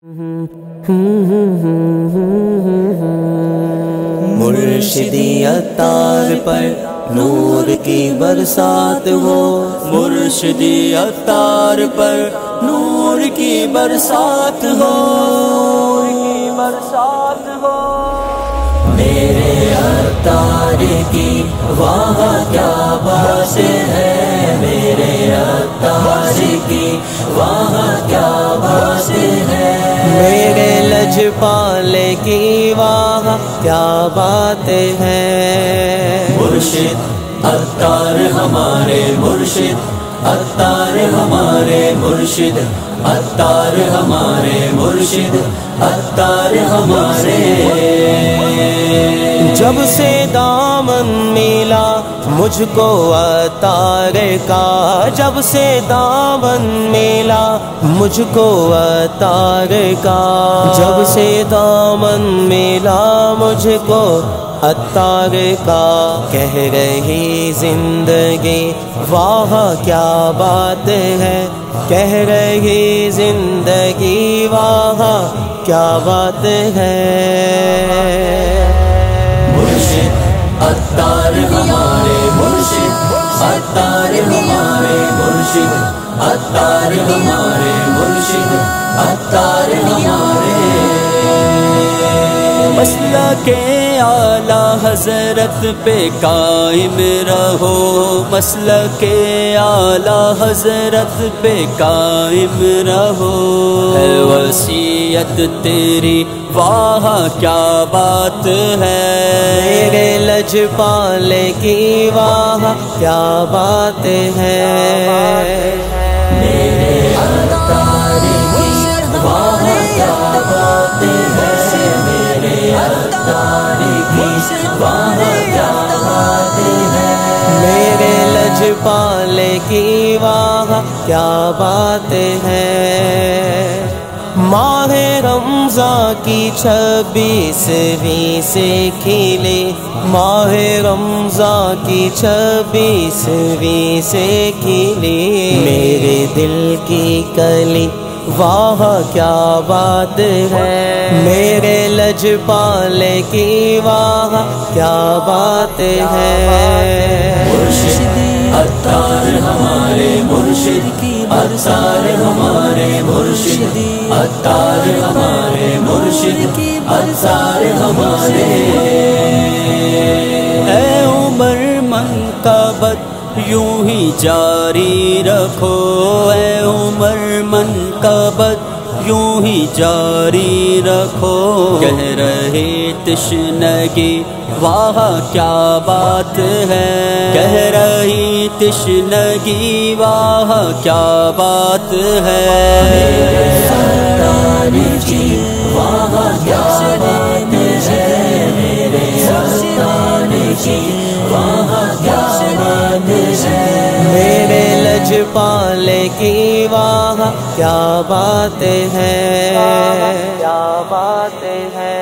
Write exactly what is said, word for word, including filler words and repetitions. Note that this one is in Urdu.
مرشدی عطار پر نور کی برسات ہو، مرشدی عطار پر نور کی برسات ہو، برسات ہو۔ میرے عطار کی واہ کیا بات ہے، میرے عطار کی واہ کیا بات ہے، میرے لجپالے کی واہ کیا بات ہے۔ مرشد عطار ہمارے مرشد، عطار ہمارے مرشد، عطار ہمارے مرشد، عطار ہمارے۔ جب سے دامن ملا مجھ کو عطار کا، جب سے دامن ملا مجھ کو عطار کا، جب سے دامن ملا مجھ کو عطار کا، کہہ رہی زندگی واہ کیا بات ہے، کہہ رہی زندگی واہ کیا بات ہے۔ مرشد عطار ہمارے مرشد، عطار ہمارے مرشد، عطار ہمارے مرشد، عطار ہمارے۔ مسلک اعلیٰ حضرت پہ قائم رہو، مسلک اعلیٰ حضرت پہ قائم رہو، ہے وصیت تیری واہ کیا بات ہے، میرے لجپالے کی واہ کیا بات ہے۔ میرے عطار کی واہ کیا بات ہے، میرے عطار کی واہ کیا بات ہے، میرے لجپالے کی واہ کیا بات ہے۔ ماہ رمضان کی چھبیسویں سے کھلے، ماہ رمضان کی چھبیسویں سے کھلے، میرے دل کی کلی واہ کیا بات ہے، میرے لجپالے کی واہ کیا بات ہے۔ مرشد عطار ہمارے مرشد، عطار ہمارے مرشد، عطار ہمارے مرشد، عطار ہمارے۔ اے عمر منقبت یوں ہی جاری رکھو، اے عمر منقبت یوں ہی جاری رکھو، کہہ رہے تشنگی واہ کیا بات ہے، کہہ رہی تشنگی واہ کیا بات ہے، میرے عطار کی واہ کیا بات ہے، میرے عطار کی واہ کیا بات ہے، میرے لجپالے کی واہ کیا بات ہے، کیا بات ہے۔